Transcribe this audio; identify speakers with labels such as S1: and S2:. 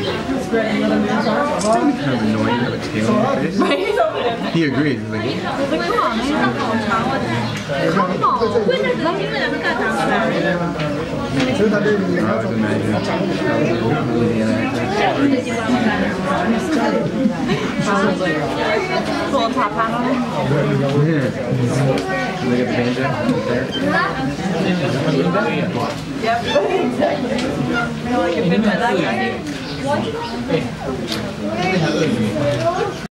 S1: Kind of annoying to have a tail on your face. He agrees. He's like,
S2: Pull top hat on it.
S1: yeah. Look at the banjo there.
S2: Yep. Exactly. I like it fit my leg.